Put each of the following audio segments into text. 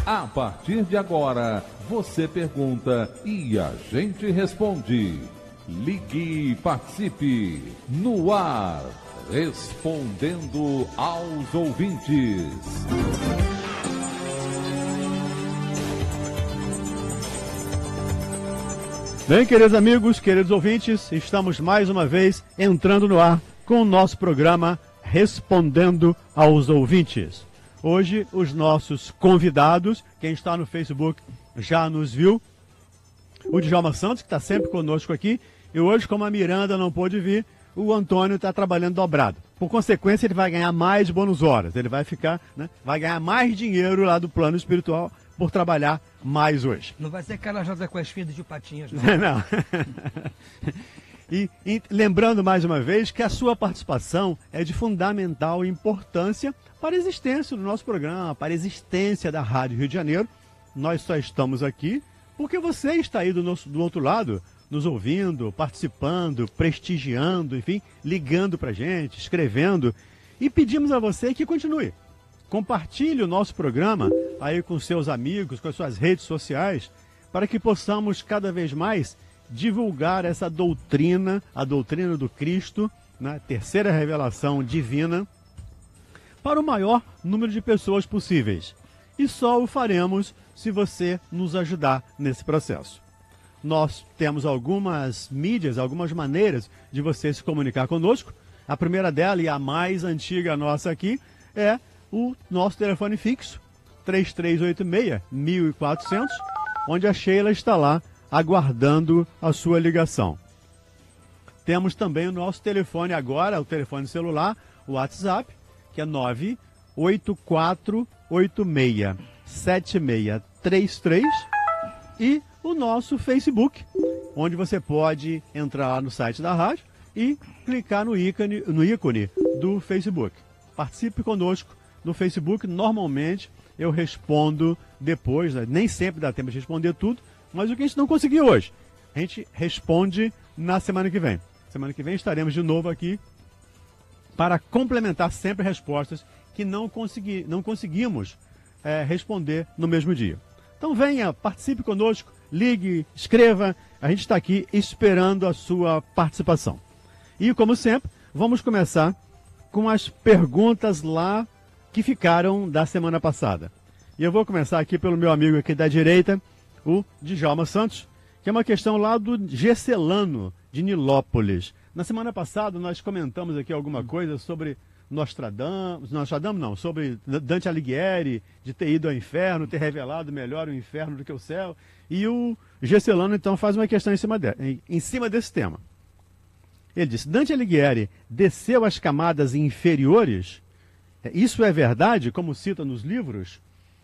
A partir de agora, você pergunta e a gente responde. Ligue e participe. No ar, respondendo aos ouvintes. Bem, queridos amigos, queridos ouvintes, estamos mais uma vez entrando no ar com o nosso programa Respondendo aos Ouvintes. Hoje, os nossos convidados, quem está no Facebook já nos viu, o Djalma Santos, que está sempre conosco aqui, e hoje, como a Miranda não pôde vir, o Antônio está trabalhando dobrado. Por consequência, ele vai ganhar mais bônus horas, ele vai ficar, vai ganhar mais dinheiro lá do plano espiritual por trabalhar mais hoje. Não vai ser calajada com as filhas de Patinhas, não. Não. E lembrando mais uma vez que a sua participação é de fundamental importância para a existência do nosso programa, para a existência da Rádio Rio de Janeiro. Nós só estamos aqui porque você está aí do outro lado, nos ouvindo, participando, prestigiando, enfim, ligando para a gente, escrevendo. E pedimos a você que continue. Compartilhe o nosso programa aí com seus amigos, com as suas redes sociais, para que possamos cada vez mais divulgar essa doutrina, a doutrina do Cristo, na terceira revelação divina, para o maior número de pessoas possíveis. E só o faremos se você nos ajudar nesse processo. Nós temos algumas mídias, algumas maneiras de você se comunicar conosco. A primeira dela, e a mais antiga nossa aqui, é o nosso telefone fixo, 3386-1400, onde a Sheila está lá aguardando a sua ligação. Temos também o nosso telefone agora, o telefone celular, o WhatsApp, que é 984867633, e o nosso Facebook, onde você pode entrar lá no site da rádio e clicar no ícone do Facebook. Participe conosco no Facebook. Normalmente eu respondo depois, nem sempre dá tempo de responder tudo, mas o que a gente não conseguiu hoje, a gente responde na semana que vem. Semana que vem estaremos de novo aqui para complementar sempre respostas que não conseguimos responder no mesmo dia. Então venha, participe conosco, ligue, escreva, a gente está aqui esperando a sua participação. E como sempre, vamos começar com as perguntas lá que ficaram da semana passada. E eu vou começar aqui pelo meu amigo aqui da direita, o Djalma Santos, que é uma questão lá do Gesselano, de Nilópolis. Na semana passada nós comentamos aqui alguma coisa sobre Nostradamus não, sobre Dante Alighieri, de ter ido ao inferno, ter revelado melhor o inferno do que o céu. E o Gesselano então faz uma questão em cima desse tema. Ele disse: Dante Alighieri desceu às camadas inferiores? Isso é verdade, como cita nos livros?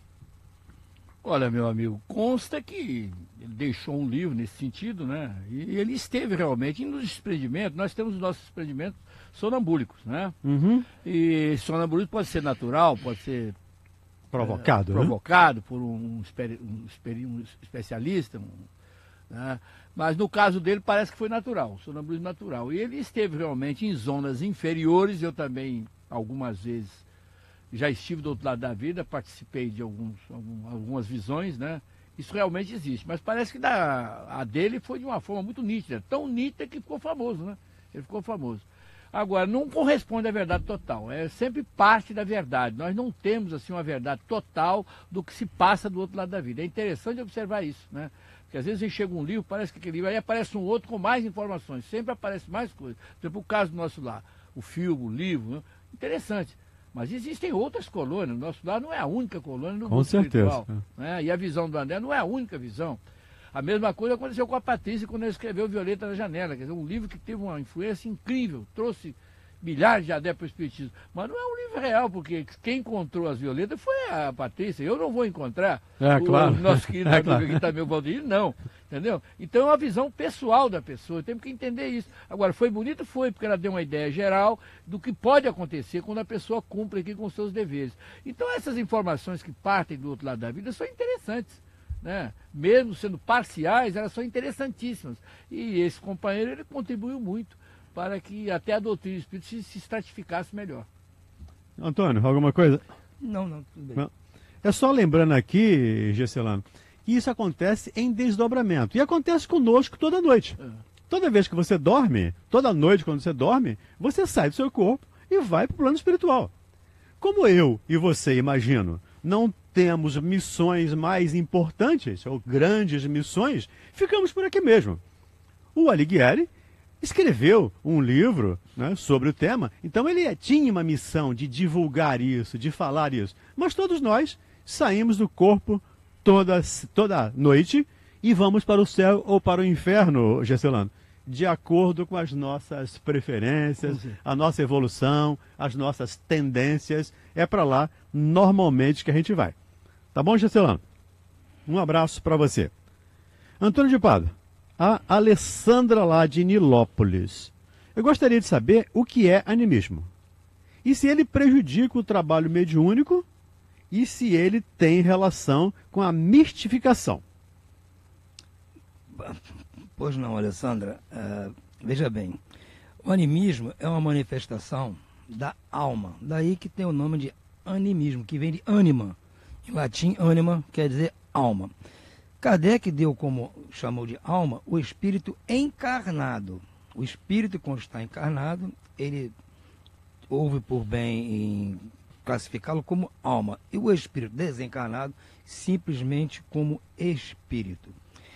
Olha, meu amigo, consta que ele deixou um livro nesse sentido, né? E ele esteve realmente. E nos desprendimentos, nós temos os nossos desprendimentos sonambúlicos, né? Uhum. E sonambulismo pode ser natural, pode ser provocado, provocado por um especialista, né? Mas no caso dele parece que foi natural, sonambulismo natural. E ele esteve realmente em zonas inferiores. Eu também, algumas vezes, já estive do outro lado da vida, participei de algumas visões, né? Isso realmente existe, mas parece que a dele foi de uma forma muito nítida, tão nítida que ficou famoso, né? Ele ficou famoso. Agora, não corresponde à verdade total, é sempre parte da verdade. Nós não temos assim uma verdade total do que se passa do outro lado da vida. É interessante observar isso, né? Porque às vezes chega um livro, parece que aquele livro, aí aparece um outro com mais informações, sempre aparece mais coisas. Por exemplo, o caso do nosso lar, o filme, o livro, né? Interessante. Mas existem outras colônias, o nosso lar não é a única colônia do mundo espiritual. Né? E a visão do André não é a única visão. A mesma coisa aconteceu com a Patrícia quando ele escreveu Violeta na Janela, quer dizer, um livro que teve uma influência incrível, trouxe milhares de adeptos para o Espiritismo. Mas não é um livro real, porque quem encontrou as violetas foi a Patrícia. Eu não vou encontrar claro. o nosso querido amigo aqui também, o Valdir, não. Entendeu? Então é uma visão pessoal da pessoa, temos que entender isso. Agora, foi bonito? Foi, porque ela deu uma ideia geral do que pode acontecer quando a pessoa cumpre aqui com os seus deveres. Então essas informações que partem do outro lado da vida são interessantes, né? Mesmo sendo parciais, elas são interessantíssimas. E esse companheiro, ele contribuiu muito para que até a doutrina espírita se estratificasse melhor. Antônio, alguma coisa? Não, tudo bem. Não. É só lembrando aqui, Gesselano, que isso acontece em desdobramento. E acontece conosco toda noite. Toda vez que você dorme, toda noite quando você dorme, você sai do seu corpo e vai para o plano espiritual. Como eu e você, imagino, não temos missões mais importantes, ou grandes missões, ficamos por aqui mesmo. O Alighieri escreveu um livro, né, sobre o tema, então ele tinha uma missão de divulgar isso, de falar isso. Mas todos nós saímos do corpo toda noite e vamos para o céu ou para o inferno, Gesselano, de acordo com as nossas preferências, a nossa evolução, as nossas tendências. É para lá, normalmente, que a gente vai. Tá bom, Gesselano? Um abraço para você. Antônio de Pádua, a Alessandra lá de Nilópolis. Eu gostaria de saber o que é animismo. E se ele prejudica o trabalho mediúnico e se ele tem relação com a mistificação. Pois não, Alessandra. Veja bem, o animismo é uma manifestação da alma. Daí que tem o nome de animismo, que vem de anima. Em latim, anima quer dizer alma. Kardec chamou de alma o espírito encarnado. O espírito, quando está encarnado, ele houve por bem em classificá-lo como alma. E o espírito desencarnado, simplesmente como espírito.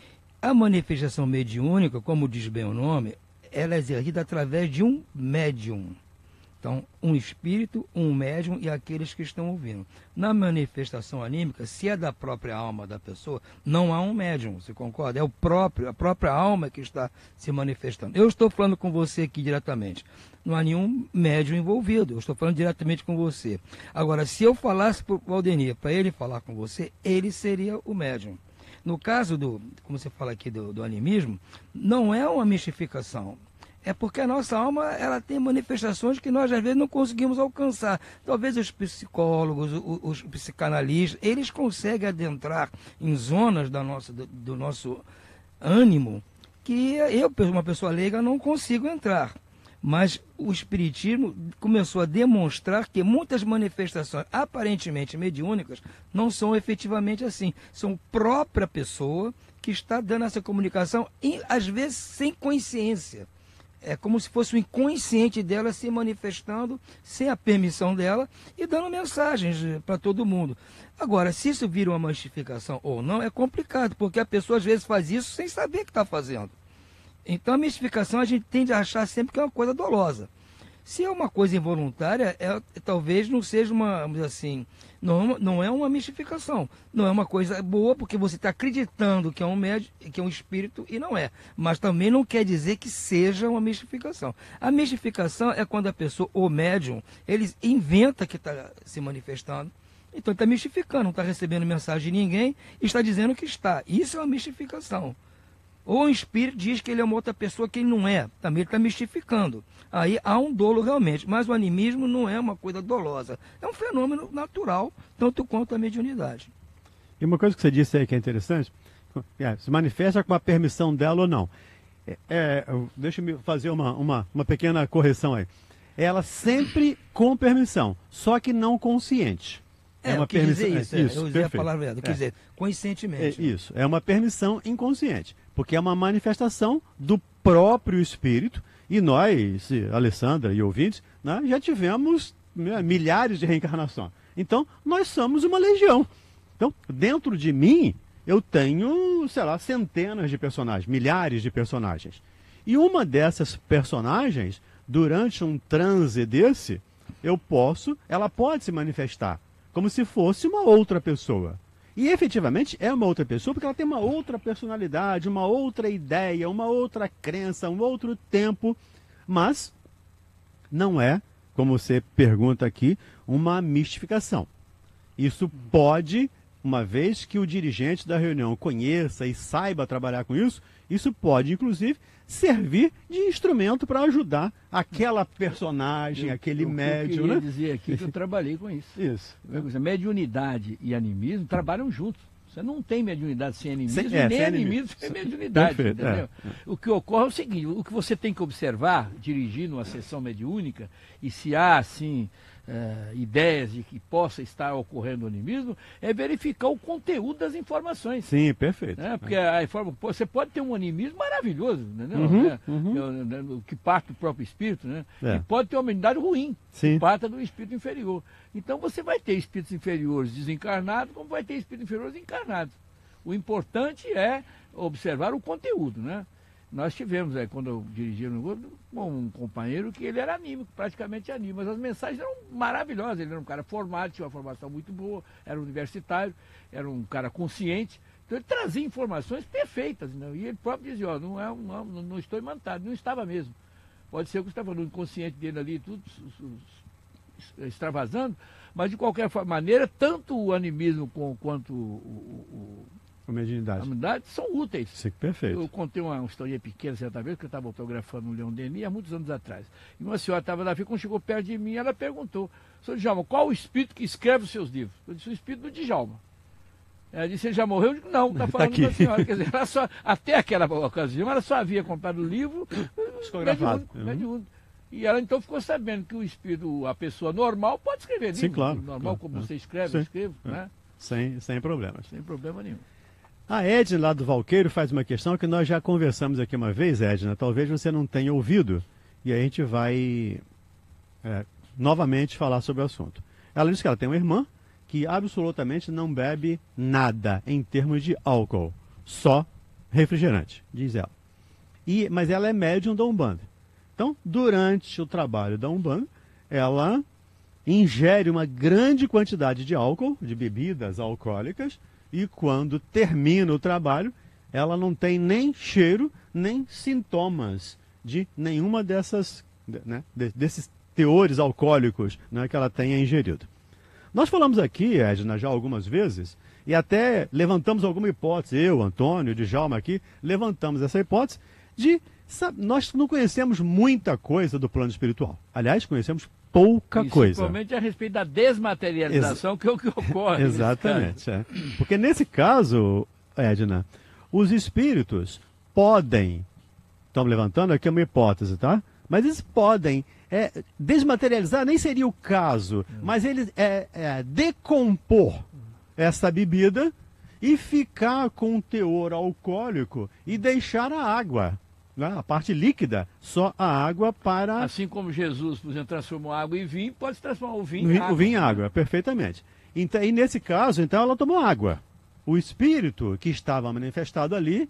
A manifestação mediúnica, como diz bem o nome, ela é exercida através de um médium. Então, um espírito, um médium e aqueles que estão ouvindo. Na manifestação anímica, se é da própria alma da pessoa, não há um médium, você concorda? É a própria alma que está se manifestando. Eu estou falando com você aqui diretamente. Não há nenhum médium envolvido, eu estou falando diretamente com você. Agora, se eu falasse para o Valdenir, para ele falar com você, ele seria o médium. No caso como você fala aqui do animismo, não é uma mistificação. É porque a nossa alma ela tem manifestações que nós às vezes não conseguimos alcançar. Talvez os psicólogos, os psicanalistas, eles conseguem adentrar em zonas do nosso ânimo que eu, uma pessoa leiga, não consigo entrar. Mas o Espiritismo começou a demonstrar que muitas manifestações aparentemente mediúnicas não são efetivamente assim. São própria pessoa que está dando essa comunicação, e às vezes sem consciência. É como se fosse o inconsciente dela se manifestando sem a permissão dela e dando mensagens para todo mundo. Agora, se isso vira uma mistificação ou não, é complicado, porque a pessoa às vezes faz isso sem saber o que está fazendo. Então a mistificação a gente tende a achar sempre que é uma coisa dolosa. Se é uma coisa involuntária, talvez não seja uma, vamos dizer assim, não é uma mistificação. Não é uma coisa boa, porque você está acreditando que é um médium, que é um espírito, e não é. Mas também não quer dizer que seja uma mistificação. A mistificação é quando a pessoa, o médium, ele inventa que está se manifestando. Então ele está mistificando, não está recebendo mensagem de ninguém e está dizendo que está. Isso é uma mistificação. Ou o espírito diz que ele é uma outra pessoa que ele não é. Também ele está mistificando. Aí há um dolo realmente. Mas o animismo não é uma coisa dolosa. É um fenômeno natural, tanto quanto a mediunidade. E uma coisa que você disse aí que é interessante, se manifesta com a permissão dela ou não. Deixa eu fazer uma pequena correção aí. Ela sempre com permissão, só que não consciente. Eu quis dizer isso, eu usei perfeito. A palavra errada, quer dizer, conscientemente. Isso, é uma permissão inconsciente, porque é uma manifestação do próprio espírito, e nós, Alessandra e ouvintes, né, já tivemos milhares de reencarnações. Então, nós somos uma legião. Então, dentro de mim, eu tenho, sei lá, centenas de personagens, milhares de personagens. E uma dessas personagens, durante um transe desse, ela pode se manifestar como se fosse uma outra pessoa. E efetivamente é uma outra pessoa, porque ela tem uma outra personalidade, uma outra ideia, uma outra crença, um outro tempo. Mas não é, como você pergunta aqui, uma mistificação. Isso pode, uma vez que o dirigente da reunião conheça e saiba trabalhar com isso, isso pode, inclusive, servir de instrumento para ajudar aquela personagem, aquele médium. Eu queria dizer aqui que eu trabalhei com isso. Isso. Mediunidade e animismo trabalham juntos. Você não tem mediunidade sem animismo, nem animismo sem mediunidade. Perfeito, entendeu? O que ocorre é o seguinte, o que você tem que observar, dirigindo uma sessão mediúnica, e se há, assim, ideias de que possa estar ocorrendo o animismo, é verificar o conteúdo das informações. Sim, perfeito. Né? Porque você pode ter um animismo maravilhoso, entendeu? Que parte do próprio espírito, né? E pode ter uma humanidade ruim, que parta do espírito inferior. Então você vai ter espíritos inferiores desencarnados, como vai ter espíritos inferiores encarnados. O importante é observar o conteúdo, né? Nós tivemos, quando eu dirigia no grupo, um companheiro que ele era anímico, praticamente anímico, mas as mensagens eram maravilhosas. Ele era um cara formado, tinha uma formação muito boa, era universitário, era um cara consciente. Então ele trazia informações perfeitas, né? E ele próprio dizia, não estou imantado, não estava mesmo. Pode ser que estava no inconsciente dele ali, tudo extravasando, mas de qualquer maneira, tanto o animismo quanto a mediunidade são úteis. Sim, perfeito. Eu contei uma historinha pequena certa vez, que eu estava autografando um Leão Denis há muitos anos atrás. E uma senhora estava na fila, quando chegou perto de mim, ela perguntou, Sr. Djalma, qual o espírito que escreve os seus livros? Eu disse, o espírito do Djalma. Ela disse, ele já morreu? Eu disse, não, está falando da senhora. Quer dizer, até aquela ocasião, ela só havia comprado o livro mediúnico. E ela então ficou sabendo que o espírito, a pessoa normal, pode escrever livro. Sim, claro. Normal, como você escreve, eu escrevo, né? Sem problemas. Sem problema nenhum. A Edna, lá do Valqueiro, faz uma questão que nós já conversamos aqui uma vez, Edna. Talvez você não tenha ouvido. E aí a gente vai novamente falar sobre o assunto. Ela diz que ela tem uma irmã que absolutamente não bebe nada em termos de álcool. Só refrigerante, diz ela. Mas ela é médium da Umbanda. Então, durante o trabalho da Umbanda, ela ingere uma grande quantidade de álcool, de bebidas alcoólicas, e quando termina o trabalho, ela não tem nem cheiro, nem sintomas de nenhuma desses teores alcoólicos, né, que ela tenha ingerido. Nós falamos aqui, Edna, já algumas vezes, e até levantamos alguma hipótese, eu, Antônio, Djalma aqui, levantamos essa hipótese nós não conhecemos muita coisa do plano espiritual. Aliás, conhecemos pouca coisa. Principalmente a respeito da desmaterialização, que é o que ocorre. Exatamente. Porque nesse caso, Edna, os espíritos podem, estamos levantando aqui uma hipótese, tá? Mas eles podem desmaterializar, nem seria o caso, mas eles decompor essa bebida e ficar com um teor alcoólico e deixar a água, né? A parte líquida, só a água para... Assim como Jesus, por exemplo, transformou água em vinho, pode se transformar o vinho em água. O vinho em água, perfeitamente. Então, e nesse caso, então, ela tomou água. O espírito que estava manifestado ali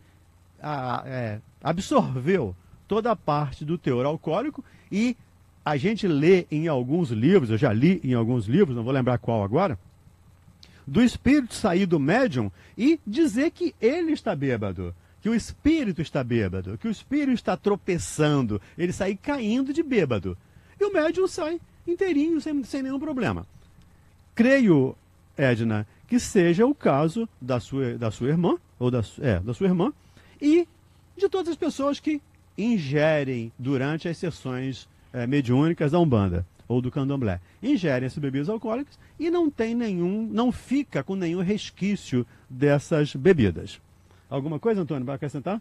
absorveu toda a parte do teor alcoólico e a gente lê em alguns livros, eu já li em alguns livros, não vou lembrar qual agora, do espírito sair do médium e dizer que ele está bêbado, que o espírito está bêbado, que o espírito está tropeçando, ele sai caindo de bêbado. E o médium sai inteirinho, sem nenhum problema. Creio, Edna, que seja o caso da sua irmã, ou da sua irmã, e de todas as pessoas que ingerem durante as sessões mediúnicas da Umbanda ou do Candomblé. Ingerem essas bebidas alcoólicas e não fica com nenhum resquício dessas bebidas. Alguma coisa, Antônio, vai acrescentar?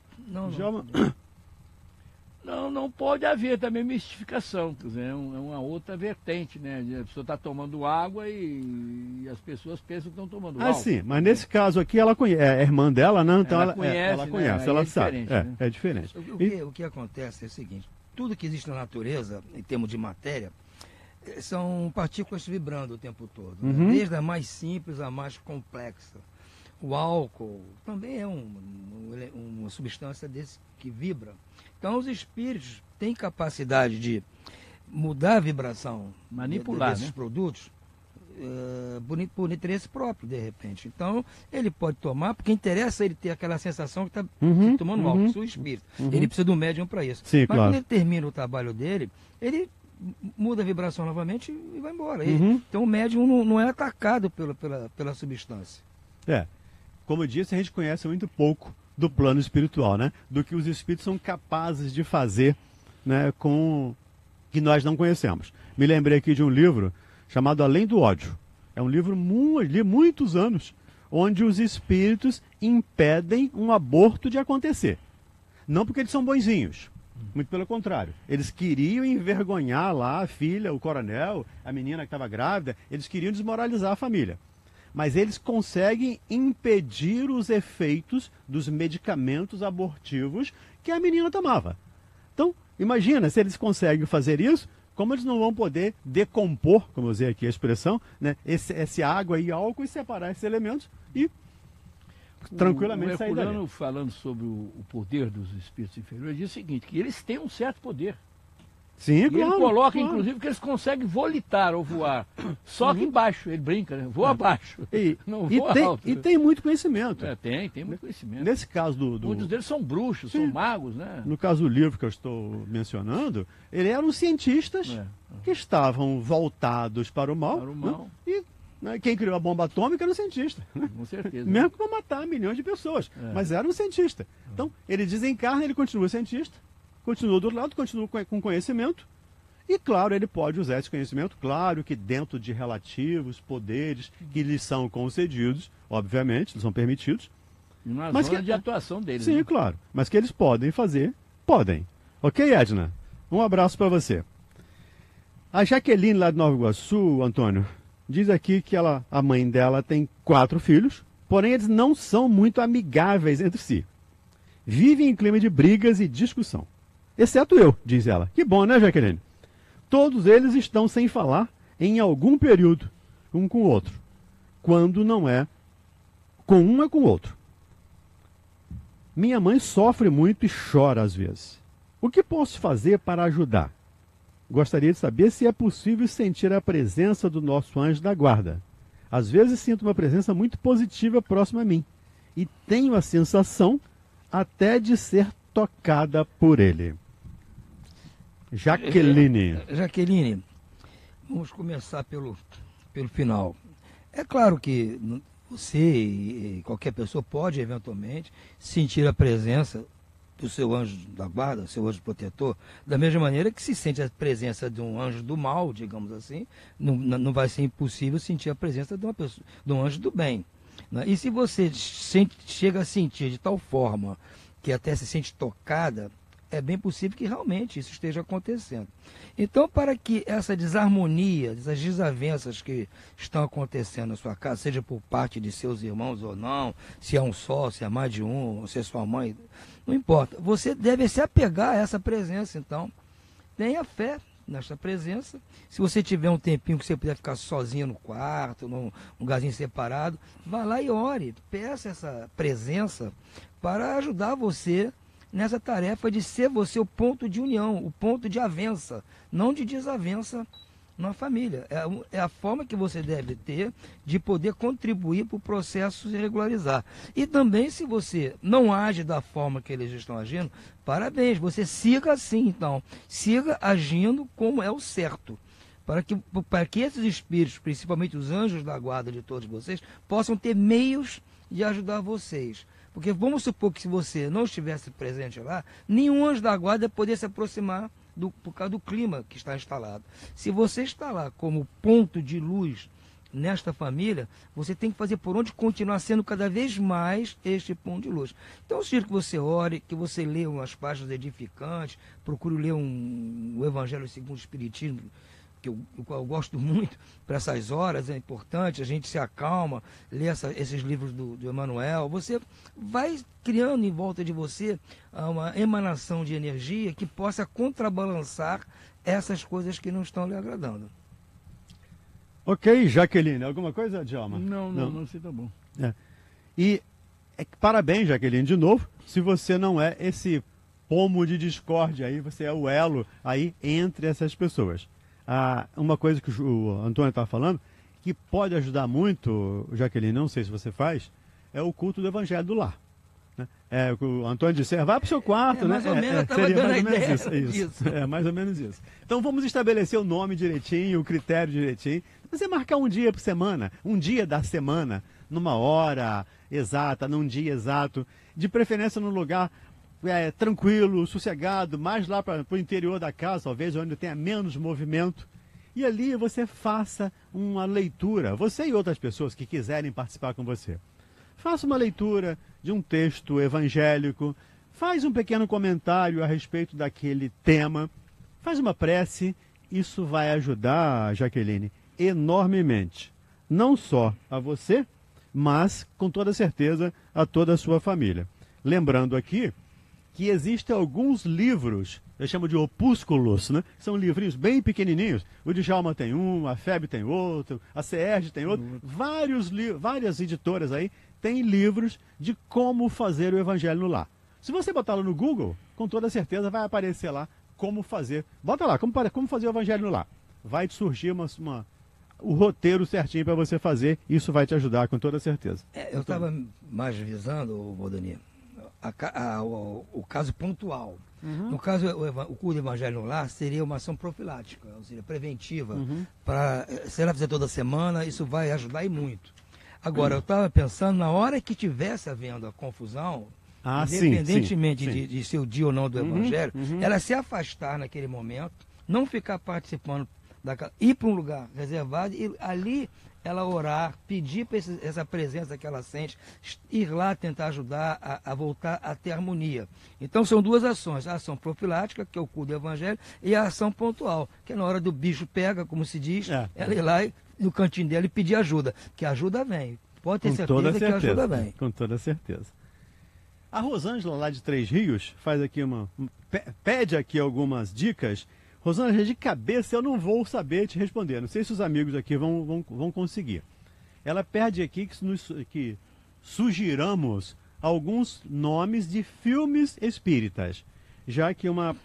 Não pode haver também mistificação, quer dizer, é uma outra vertente, né? A pessoa está tomando água e as pessoas pensam que estão tomando álcool. Sim, mas nesse caso aqui ela conhece, é a irmã dela, né? Então ela conhece, ela sabe. É diferente. O que acontece é o seguinte, tudo que existe na natureza, em termos de matéria, são partículas vibrando o tempo todo, né? Desde a mais simples à mais complexa. O álcool também é uma substância desse que vibra. Então os espíritos têm capacidade de mudar a vibração, manipular desses produtos por interesse próprio, de repente. Então ele pode tomar, porque interessa ele ter aquela sensação que está tomando álcool, o espírito. Ele precisa do médium para isso. Sim, mas claro. quando ele termina o trabalho dele, ele muda a vibração novamente e vai embora. Então o médium não é atacado pela substância. Como eu disse, a gente conhece muito pouco do plano espiritual, né? Do que os espíritos são capazes de fazer, né, com que nós não conhecemos. Me lembrei aqui de um livro chamado Além do Ódio. É um livro li muitos anos, onde os espíritos impedem um aborto de acontecer. Não porque eles são bonzinhos, Muito pelo contrário. Eles queriam envergonhar lá a filha, o coronel, a menina que estava grávida. Eles queriam desmoralizar a família. Mas eles conseguem impedir os efeitos dos medicamentos abortivos que a menina tomava. Então, imagina, se eles conseguem fazer isso, como eles não vão poder decompor, como eu usei aqui a expressão, né, esse água e álcool e separar esses elementos e tranquilamente sair dali. O falando sobre o poder dos espíritos inferiores, diz o seguinte, que eles têm um certo poder. Sim, E claro, ele coloca, claro. inclusive, que eles conseguem volitar ou voar. Só que embaixo, ele brinca, né? Voa abaixo. Não voa alto. E tem muito conhecimento. Tem muito conhecimento. Nesse caso Muitos deles são bruxos, são magos, né? No caso do livro que eu estou mencionando, eles eram cientistas que estavam voltados para o mal. Para o mal. E quem criou a bomba atômica era um cientista. Com certeza. Mesmo para matar milhões de pessoas. Mas era um cientista. Então, ele desencarna, ele continua cientista, continua do outro lado, continua com conhecimento. E, claro, ele pode usar esse conhecimento, claro que dentro de relativos poderes que lhes são concedidos, obviamente, são permitidos. Na mas zona de atuação deles. Sim, né? claro. Mas que eles podem fazer, podem. Ok, Edna? Um abraço para você. A Jaqueline, lá de Nova Iguaçu, Antônio, diz aqui que a mãe dela tem 4 filhos, porém eles não são muito amigáveis entre si. Vivem em clima de brigas e discussão. Exceto eu, diz ela. Que bom, né, Jaqueline? Todos eles estão sem falar em algum período, um com o outro. Quando não é com um, é com o outro. Minha mãe sofre muito e chora às vezes. O que posso fazer para ajudar? Gostaria de saber se é possível sentir a presença do nosso anjo da guarda. Às vezes sinto uma presença muito positiva próxima a mim. E tenho a sensação até de ser tocada por ele. Jaqueline. Jaqueline, vamos começar pelo final. É claro que você e qualquer pessoa pode, eventualmente, sentir a presença do seu anjo da guarda, seu anjo protetor, da mesma maneira que se sente a presença de um anjo do mal, digamos assim, não vai ser impossível sentir a presença de uma pessoa, de um anjo do bem. Né? E se você chega a sentir de tal forma que até se sente tocada, é bem possível que realmente isso esteja acontecendo. Então, para que essa desarmonia, essas desavenças que estão acontecendo na sua casa, seja por parte de seus irmãos ou não, se é um só, se é mais de um, se é sua mãe, não importa. Você deve se apegar a essa presença, então. Tenha fé nesta presença. Se você tiver um tempinho que você puder ficar sozinho no quarto, num lugarzinho separado, vá lá e ore. Peça essa presença para ajudar você nessa tarefa de ser você o ponto de união, o ponto de avença, não de desavença na família. É a forma que você deve ter de poder contribuir para o processo se regularizar. E também, se você não age da forma que eles estão agindo, parabéns, você siga assim, então. Siga agindo como é o certo. Para que esses espíritos, principalmente os anjos da guarda de todos vocês, possam ter meios de ajudar vocês. Porque vamos supor que se você não estivesse presente lá, nenhum anjo da guarda poderia se aproximar por causa do clima que está instalado. Se você está lá como ponto de luz nesta família, você tem que fazer por onde continuar sendo cada vez mais este ponto de luz. Então eu sugiro que você ore, que você leia umas páginas edificantes, procure ler o Evangelho segundo o Espiritismo, que eu gosto muito, para essas horas é importante, a gente se acalma, lê esses livros do Emmanuel, você vai criando em volta de você uma emanação de energia que possa contrabalançar essas coisas que não estão lhe agradando. Ok, Jaqueline, alguma coisa, Djalma? Não sei, tá bom. E parabéns, Jaqueline, de novo, se você não é esse pomo de discórdia aí, você é o elo aí entre essas pessoas. Uma coisa que o Antônio estava falando, que pode ajudar muito, Jaqueline, não sei se você faz, é o culto do Evangelho do Lar. Né? O Antônio disse, vai para o seu quarto, né? Mais ou menos, seria mais ou menos isso. isso. É mais ou menos isso. Então vamos estabelecer o nome direitinho, o critério direitinho. Você marcar um dia por semana, um dia da semana, numa hora exata, num dia exato, de preferência num lugar tranquilo, sossegado, mais lá para o interior da casa, talvez, onde tenha menos movimento. E ali você faça uma leitura, você e outras pessoas que quiserem participar com você. Faça uma leitura de um texto evangélico, faz um pequeno comentário a respeito daquele tema, faz uma prece. Isso vai ajudar, Jaqueline, enormemente. Não só a você, mas, com toda certeza, a toda a sua família. Lembrando aqui que existem alguns livros, eu chamo de opúsculos, né? São livrinhos bem pequenininhos. O Djalma tem um, a FEB tem outro, a CERJ tem outro. Várias editoras aí têm livros de como fazer o Evangelho no Lar. Se você botar lá no Google, com toda certeza vai aparecer lá como fazer. Bota lá, como fazer o Evangelho no Lar. Vai te surgir o roteiro certinho para você fazer. Isso vai te ajudar, com toda certeza. Eu estava mais visando, Valdemir, o caso pontual. No caso, o curso do Evangelho no Lar seria uma ação profilática, ou seja, preventiva. Se ela fizer toda semana, isso vai ajudar e muito. Agora, eu estava pensando, na hora que tivesse havendo a confusão, independentemente de ser o dia ou não do Evangelho, ela se afastar naquele momento, não ficar participando, ir para um lugar reservado e ali ela orar, pedir para essa presença que ela sente, ir lá tentar ajudar a voltar a ter harmonia. Então são duas ações, a ação profilática, que é o culto do Evangelho, e a ação pontual, que é na hora do bicho pega, como se diz, ela ir lá no cantinho dela e pedir ajuda, que a ajuda vem. Pode ter certeza que a ajuda vem. Com toda certeza. A Rosângela, lá de Três Rios, faz aqui pede aqui algumas dicas. Rosângela, de cabeça eu não vou saber te responder. Não sei se os amigos aqui vão conseguir. Ela pede aqui que sugiramos alguns nomes de filmes espíritas, já que uma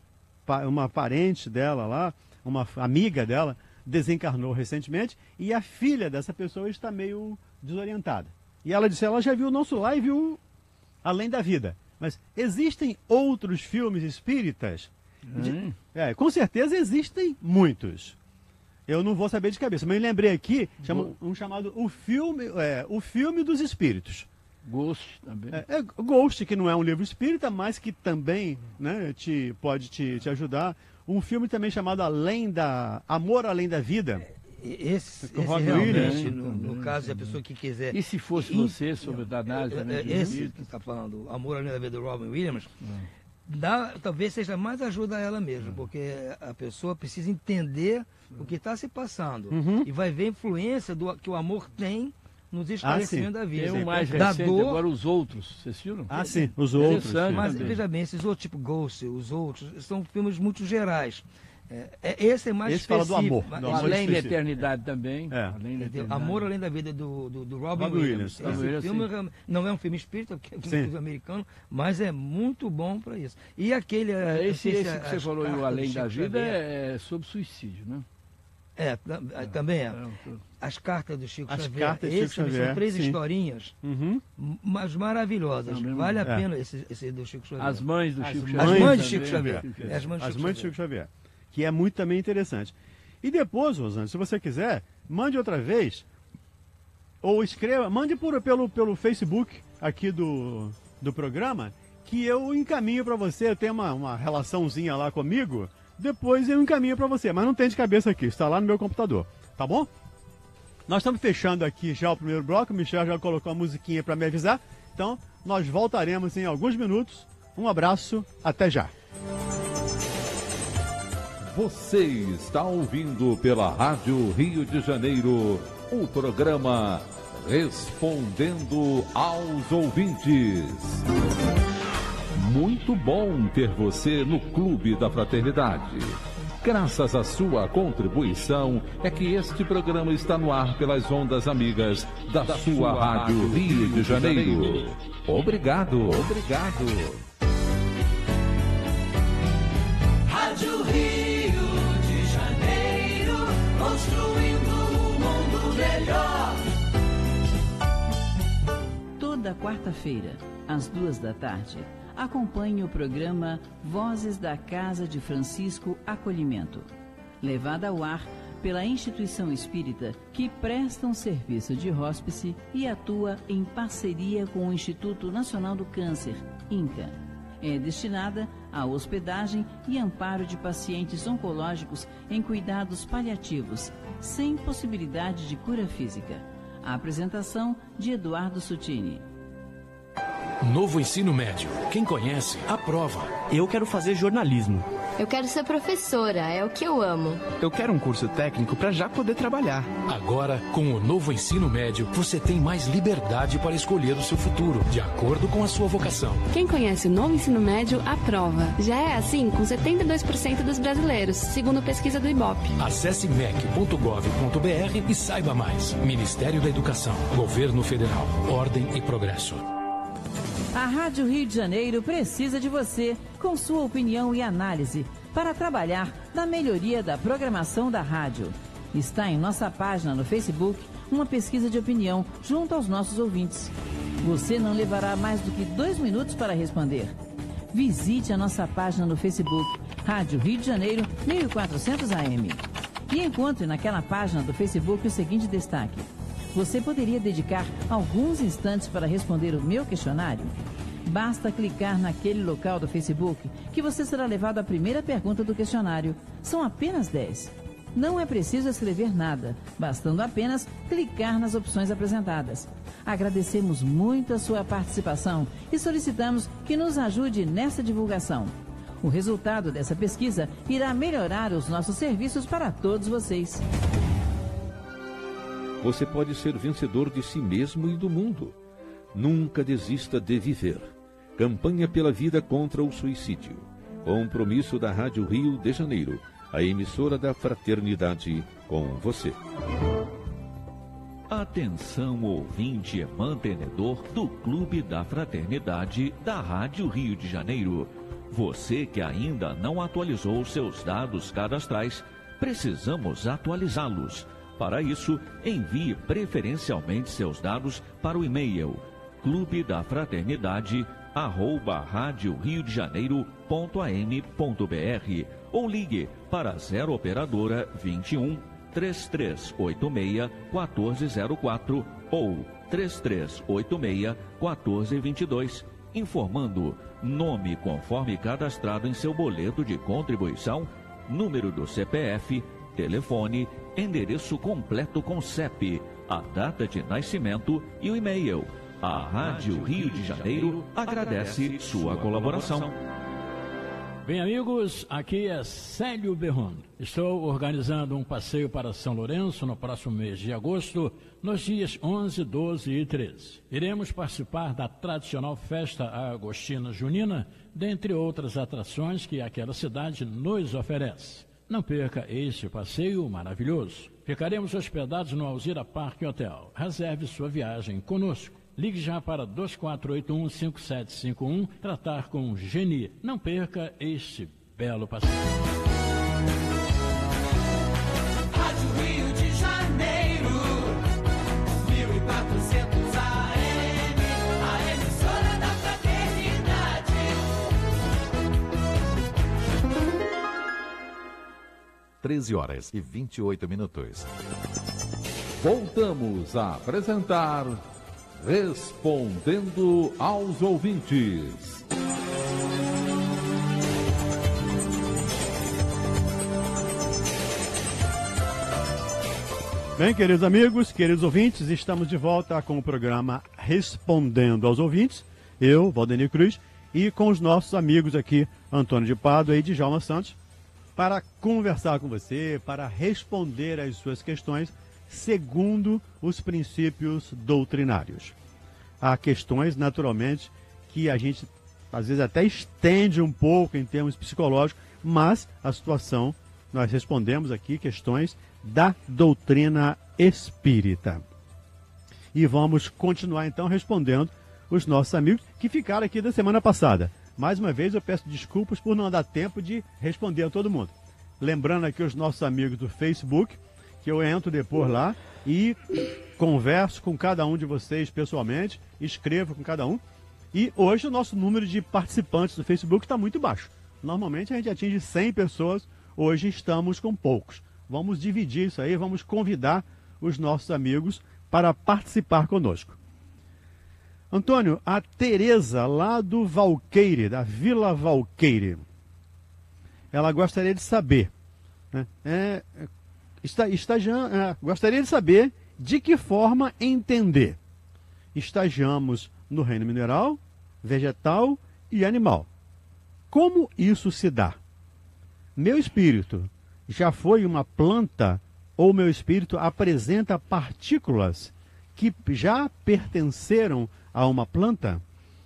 parente dela lá, uma amiga dela, desencarnou recentemente e a filha dessa pessoa está meio desorientada. E ela disse, ela já viu o nosso lar e viu Além da Vida. Mas existem outros filmes espíritas? Com certeza existem muitos. Eu não vou saber de cabeça, mas eu lembrei aqui, um chamado O Filme dos Espíritos. Ghost também. Ghost, que não é um livro espírita, mas que também, né, pode te ajudar. Um filme também chamado Amor Além da Vida. Esse realmente, no caso, a pessoa que quiser... E se fosse você, sobre a análise... Esse que está falando, Amor Além da Vida, do Robin Williams... talvez seja mais ajuda a ela mesmo, porque a pessoa precisa entender o que está se passando e vai ver a influência que o amor tem nos esclarecimentos da vida. Tem um mais recente, agora Os Outros, vocês viram? Sim, Os Outros. Mas veja bem, esses outros, tipo Ghost, Os Outros, são filmes muito gerais. Esse é mais específico. Fala do amor. Além da Eternidade também. Amor Além da Vida, do Robin Williams. Esse filme não é um filme espírita, porque é um filme americano, mas é muito bom para isso. E aquele... Esse que você falou, o Além da Vida, é sobre suicídio, né? Também é. As cartas do Chico Xavier. São 3 historinhas, mas maravilhosas. Vale a pena esse do Chico Xavier. As mães do Chico Xavier. As mães do Chico Xavier. As mães do Chico Xavier. Que é muito também interessante. E depois, Rosângela, se você quiser, mande outra vez, ou escreva, mande pelo Facebook aqui do programa, que eu encaminho para você. Eu tenho uma relaçãozinha lá comigo, depois eu encaminho para você, mas não tem de cabeça aqui, está lá no meu computador, tá bom? Nós estamos fechando aqui já o primeiro bloco, o Michel já colocou a musiquinha para me avisar, então nós voltaremos em alguns minutos. Um abraço, até já. Você está ouvindo pela Rádio Rio de Janeiro o programa Respondendo aos Ouvintes. Muito bom ter você no Clube da Fraternidade. Graças à sua contribuição é que este programa está no ar pelas ondas amigas da sua Rádio Rio de Janeiro. Obrigado. Rádio Rio de Janeiro, construindo um mundo melhor. Toda quarta-feira, às 14h, acompanhe o programa Vozes da Casa de Francisco Acolhimento, levada ao ar pela instituição espírita que presta um serviço de hóspice e atua em parceria com o Instituto Nacional do Câncer, INCA. É destinada à hospedagem e amparo de pacientes oncológicos em cuidados paliativos, sem possibilidade de cura física. A apresentação de Eduardo Sutini. Novo ensino médio. Quem conhece, aprova. Eu quero fazer jornalismo. Eu quero ser professora, é o que eu amo. Eu quero um curso técnico para já poder trabalhar. Agora, com o novo ensino médio, você tem mais liberdade para escolher o seu futuro, de acordo com a sua vocação. Quem conhece o novo ensino médio, aprova. Já é assim com 72% dos brasileiros, segundo pesquisa do Ibope. Acesse mec.gov.br e saiba mais. Ministério da Educação, Governo Federal, Ordem e Progresso. A Rádio Rio de Janeiro precisa de você, com sua opinião e análise, para trabalhar na melhoria da programação da rádio. Está em nossa página no Facebook uma pesquisa de opinião junto aos nossos ouvintes. Você não levará mais do que 2 minutos para responder. Visite a nossa página no Facebook, Rádio Rio de Janeiro 1400 AM. E encontre naquela página do Facebook o seguinte destaque: você poderia dedicar alguns instantes para responder o meu questionário? Basta clicar naquele local do Facebook que você será levado à primeira pergunta do questionário. São apenas 10. Não é preciso escrever nada, bastando apenas clicar nas opções apresentadas. Agradecemos muito a sua participação e solicitamos que nos ajude nessa divulgação. O resultado dessa pesquisa irá melhorar os nossos serviços para todos vocês. Você pode ser vencedor de si mesmo e do mundo. Nunca desista de viver. Campanha pela vida contra o suicídio. Compromisso da Rádio Rio de Janeiro, a emissora da fraternidade com você. Atenção, ouvinte e mantenedor do Clube da Fraternidade da Rádio Rio de Janeiro. Você que ainda não atualizou seus dados cadastrais, precisamos atualizá-los. Para isso, envie preferencialmente seus dados para o e-mail clubedaFraternidade@radioriodejaneiro.am.br ou ligue para 0 operadora 21 3386 1404 ou 3386 1422, informando nome conforme cadastrado em seu boleto de contribuição, número do CPF, telefone, endereço completo com CEP, a data de nascimento e o e-mail. A Rádio Rio de Janeiro agradece sua colaboração. Bem, amigos, aqui é Célio Berron. Estou organizando um passeio para São Lourenço no próximo mês de agosto, nos dias 11, 12 e 13. Iremos participar da tradicional festa agostina junina, dentre outras atrações que aquela cidade nos oferece. Não perca este passeio maravilhoso. Ficaremos hospedados no Alzira Park Hotel. Reserve sua viagem conosco. Ligue já para 2481-5751, tratar com Geni. Não perca este belo passeio. Rádio Rio de Janeiro, 1400 AM, a emissora da fraternidade. 13h28. Voltamos a apresentar Respondendo aos Ouvintes. Bem, queridos amigos, queridos ouvintes, estamos de volta com o programa Respondendo aos Ouvintes. Eu, Valdemir Cruz, e com os nossos amigos aqui, Antônio de Pádua e Djalma Santos, para conversar com você, para responder às suas questões segundo os princípios doutrinários. Há questões, naturalmente, que a gente às vezes até estende um pouco em termos psicológicos, mas a situação, nós respondemos aqui questões da doutrina espírita. E vamos continuar então respondendo os nossos amigos que ficaram aqui da semana passada. Mais uma vez eu peço desculpas por não dar tempo de responder a todo mundo. Lembrando aqui os nossos amigos do Facebook, que eu entro depois lá e converso com cada um de vocês pessoalmente, escrevo com cada um. E hoje o nosso número de participantes do Facebook está muito baixo. Normalmente a gente atinge 100 pessoas, hoje estamos com poucos. Vamos dividir isso aí, vamos convidar os nossos amigos para participar conosco. Antônio, a Tereza lá do Valqueire, da Vila Valqueire, ela gostaria de saber, né? Gostaria de saber de que forma entender. Estagiamos no reino mineral vegetal e animal. Como isso se dá? Meu espírito já foi uma planta ou meu espírito apresenta partículas que já pertenceram a uma planta?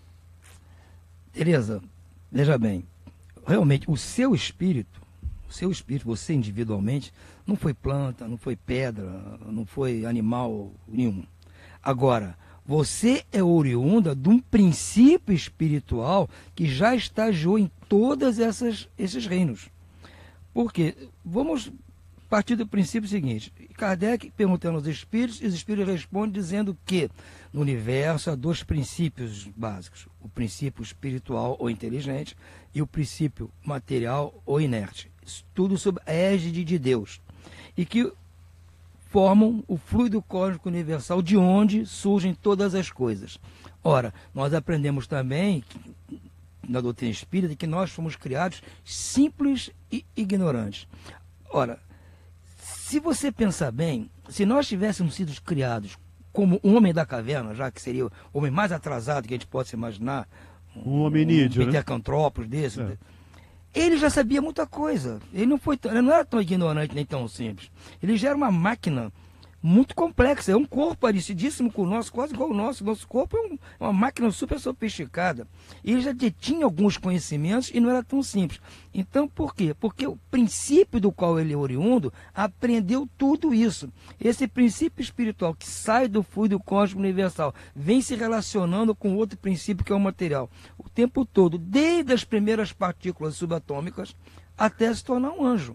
Tereza, veja bem, realmente o seu espírito, você individualmente, não foi planta, não foi pedra, não foi animal nenhum. Agora, você é oriunda de um princípio espiritual que já estagiou em todos esses reinos. Porque, vamos partir do princípio seguinte, Kardec perguntando aos espíritos, e os espíritos respondem dizendo que no universo há dois princípios básicos, o princípio espiritual ou inteligente e o princípio material ou inerte. Isso tudo sob a égide de Deus. E que formam o fluido cósmico universal de onde surgem todas as coisas. Ora, nós aprendemos também na doutrina espírita que nós fomos criados simples e ignorantes. Ora, se você pensar bem, se nós tivéssemos sido criados como um homem da caverna, já que seria o homem mais atrasado que a gente possa imaginar, um hominídeo, né? Desse, ele já sabia muita coisa. Ele não era tão ignorante nem tão simples. Ele já era uma máquina muito complexa. É um corpo parecidíssimo com o nosso, quase igual ao nosso. Nosso corpo é uma máquina super sofisticada. Ele já detinha alguns conhecimentos e não era tão simples. Então, por quê? Porque o princípio do qual ele é oriundo aprendeu tudo isso. Esse princípio espiritual que sai do fluido cósmico universal vem se relacionando com outro princípio que é o material. O tempo todo, desde as primeiras partículas subatômicas até se tornar um anjo.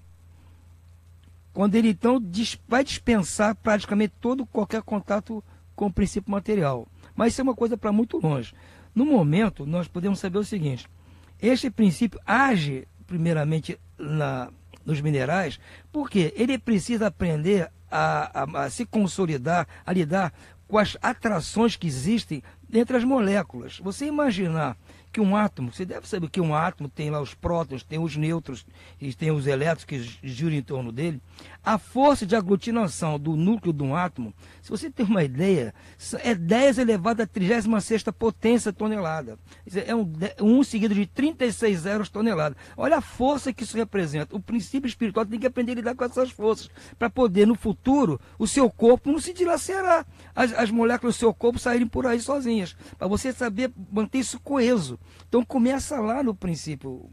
Quando ele, então, vai dispensar praticamente qualquer contato com o princípio material. Mas isso é uma coisa para muito longe. No momento, nós podemos saber o seguinte, este princípio age, primeiramente, nos minerais, porque ele precisa aprender a se consolidar, a lidar com as atrações que existem entre as moléculas. Você imaginar que um átomo, você deve saber que um átomo tem lá os prótons, tem os nêutrons e tem os elétrons que giram em torno dele. A força de aglutinação do núcleo de um átomo, se você tem uma ideia, é 10 elevado à 36ª potência tonelada. É um seguido de 36 zeros tonelada. Olha a força que isso representa. O princípio espiritual tem que aprender a lidar com essas forças, para poder, no futuro, o seu corpo não se dilacerar. As moléculas do seu corpo saírem por aí sozinhas. Para você saber manter isso coeso. Então começa lá no princípio,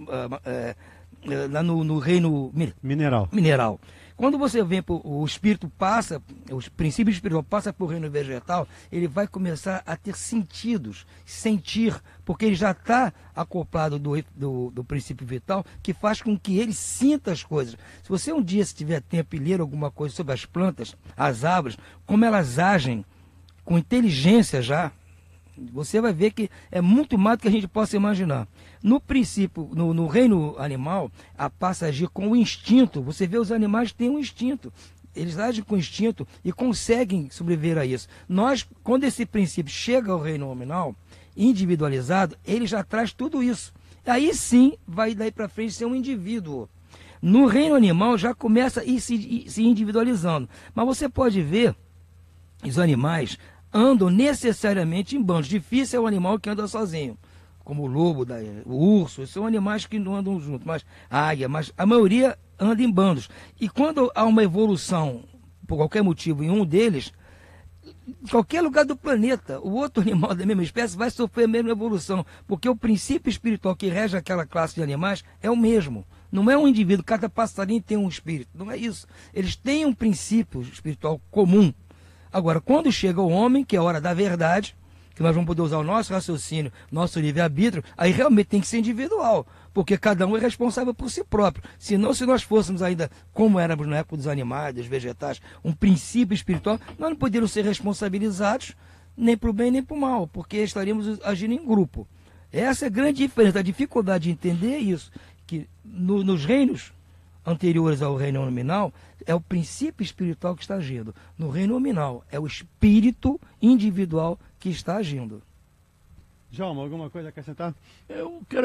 lá no reino mineral. Quando você vê o espírito passa, o princípio espiritual passa por reino vegetal, ele vai começar a ter sentidos, sentir, porque ele já está acoplado do princípio vital, que faz com que ele sinta as coisas. Se você um dia, se tiver tempo e ler alguma coisa sobre as plantas, as árvores, como elas agem com inteligência já, você vai ver que é muito mais do que a gente possa imaginar. No princípio, no reino animal, passa a agir com o instinto. Você vê os animais têm um instinto. Eles agem com instinto e conseguem sobreviver a isso. Nós, quando esse princípio chega ao reino nominal, individualizado, ele já traz tudo isso. Aí sim, vai daí para frente ser um indivíduo. No reino animal já começa a ir se individualizando. Mas você pode ver os animais andam necessariamente em bandos. Difícil é o animal que anda sozinho, como o lobo, o urso, são animais que não andam juntos, mas a águia, mas a maioria anda em bandos. E quando há uma evolução, por qualquer motivo, em um deles, em qualquer lugar do planeta, o outro animal da mesma espécie vai sofrer a mesma evolução, porque o princípio espiritual que rege aquela classe de animais é o mesmo. Não é um indivíduo, cada passarinho tem um espírito, não é isso. Eles têm um princípio espiritual comum. Agora, quando chega o homem, que é a hora da verdade, que nós vamos poder usar o nosso raciocínio, nosso livre-arbítrio, aí realmente tem que ser individual, porque cada um é responsável por si próprio. Senão, se nós fôssemos ainda, como éramos na época dos animais, dos vegetais, um princípio espiritual, nós não poderíamos ser responsabilizados nem para o bem nem para o mal, porque estaríamos agindo em grupo. Essa é a grande diferença, a dificuldade de entender isso, que nos reinos anteriores ao reino nominal, é o princípio espiritual que está agindo. No reino nominal, é o espírito individual que está agindo. Djalma, alguma coisa a acrescentar? Eu quero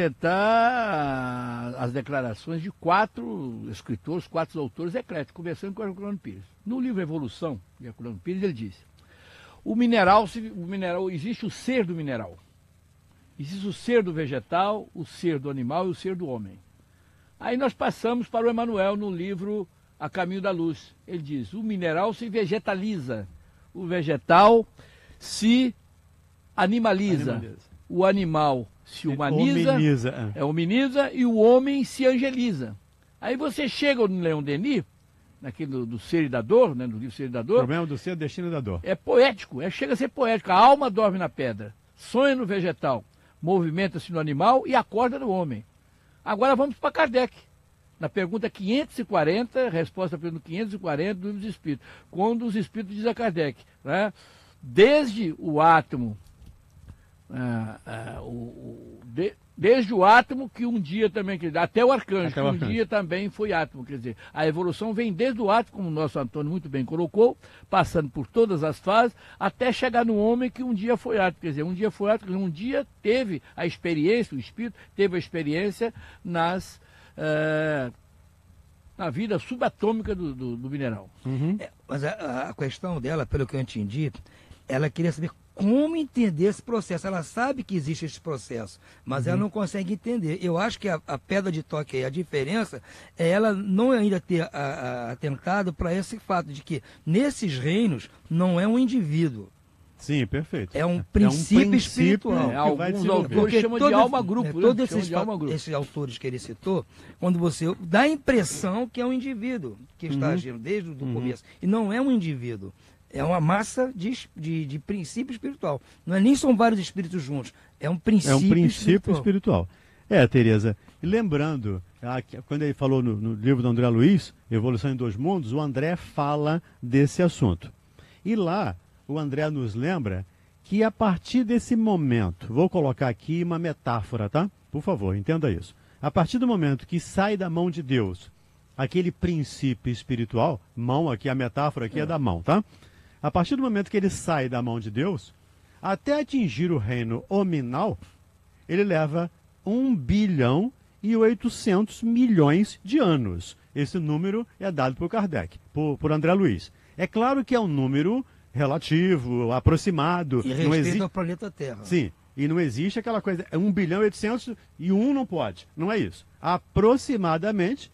acrescentar as declarações de 4 escritores, 4 autores ecléticos, conversando com o Herculano Pires. No livro Evolução, de Herculano Pires, ele diz: o mineral, existe o ser do mineral. Existe o ser do vegetal, o ser do animal e o ser do homem. Aí nós passamos para o Emmanuel no livro A Caminho da Luz. Ele diz, o mineral se vegetaliza, o vegetal se animaliza. O animal se humaniza, hominiza e o homem se angeliza. Aí você chega no Leon Denis, naquele do Ser e da Dor, né, no livro Ser e da Dor. O problema do ser, destino e da dor. É poético, chega a ser poético. A alma dorme na pedra, sonha no vegetal, movimenta-se no animal e acorda no homem. Agora vamos para Kardec. Na pergunta 540, resposta à pergunta 540 do Livro dos Espíritos. Quando os Espíritos dizem a Kardec, né, desde o átomo, desde o átomo que um dia também, até o arcanjo, que um dia também foi átomo, quer dizer, a evolução vem desde o átomo, como o nosso Antônio muito bem colocou, passando por todas as fases, até chegar no homem que um dia foi átomo, quer dizer, um dia foi átomo, um dia teve a experiência, o espírito teve a experiência na vida subatômica do mineral. Mas a questão dela, pelo que eu entendi, ela queria saber como entender esse processo. Ela sabe que existe esse processo, mas ela não consegue entender. Eu acho que a pedra de toque aí, a diferença é ela não ainda ter atentado para esse fato de que nesses reinos não é um indivíduo. Sim, perfeito. É um princípio espiritual. Alguns autores chamam de alma-grupo. Todos esses autores que ele citou, quando você dá a impressão que é um indivíduo que está agindo desde o começo. E não é um indivíduo. É uma massa de princípio espiritual. Não é nem são vários espíritos juntos. É um princípio espiritual. Tereza, e lembrando, quando ele falou no livro do André Luiz, Evolução em Dois Mundos, o André fala desse assunto. E lá, o André nos lembra que a partir desse momento, vou colocar aqui uma metáfora, tá? Por favor, entenda isso. A partir do momento que sai da mão de Deus aquele princípio espiritual, mão aqui, a metáfora aqui é da mão, tá? A partir do momento que ele sai da mão de Deus, até atingir o reino hominal, ele leva 1.800 bilhões de anos. Esse número é dado por Kardec, por André Luiz. É claro que é um número relativo, aproximado. E respeito ao planeta Terra. Sim, e não existe aquela coisa, 1.800 e 1 não pode. Não é isso. Aproximadamente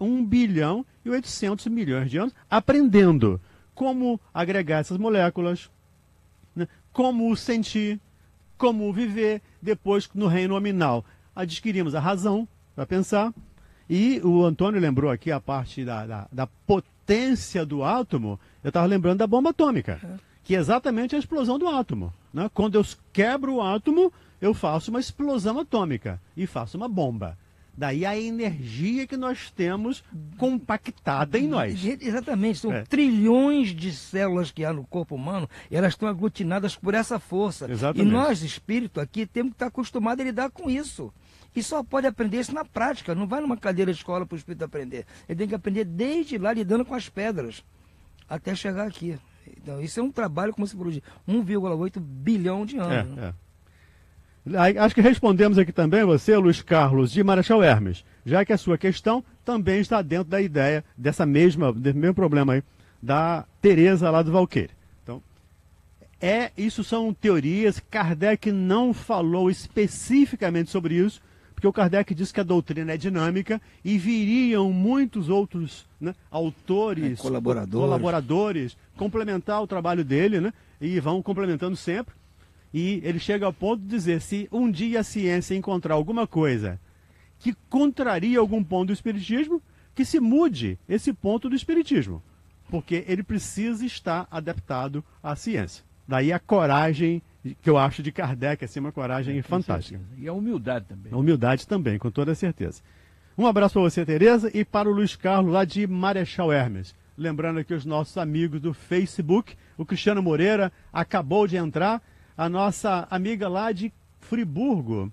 1.800 bilhões de anos aprendendo como agregar essas moléculas, né? Como sentir, como viver. Depois, no reino nominal, adquirimos a razão para pensar. E o Antônio lembrou aqui a parte da potência do átomo. Eu estava lembrando da bomba atômica, que é exatamente a explosão do átomo, né? Quando eu quebro o átomo, eu faço uma explosão atômica e faço uma bomba. Daí a energia que nós temos compactada em nós. Exatamente, são trilhões de células que há no corpo humano, e elas estão aglutinadas por essa força. Exatamente. E nós, espírito aqui, temos que estar acostumados a lidar com isso. E só pode aprender isso na prática, não vai numa cadeira de escola para o espírito aprender. Ele tem que aprender desde lá, lidando com as pedras, até chegar aqui. Então, isso é um trabalho, como você falou, de 1,8 bilhão de anos. Acho que respondemos aqui também você, Luiz Carlos, de Marechal Hermes, já que a sua questão também está dentro da ideia desse mesmo problema aí, da Tereza lá do Valqueire. Então, isso são teorias. Kardec não falou especificamente sobre isso, porque o Kardec disse que a doutrina é dinâmica e viriam muitos outros, né, autores, colaboradores, complementar o trabalho dele, né, e vão complementando sempre. E ele chega ao ponto de dizer, se um dia a ciência encontrar alguma coisa que contraria algum ponto do espiritismo, que se mude esse ponto do espiritismo, porque ele precisa estar adaptado à ciência. Daí a coragem que eu acho de Kardec, assim, uma coragem fantástica. Certeza. E a humildade também. A humildade também, com toda certeza. Um abraço para você, Tereza, e para o Luiz Carlos, lá de Marechal Hermes. Lembrando aqui os nossos amigos do Facebook, o Cristiano Moreira acabou de entrar, a nossa amiga lá de Friburgo,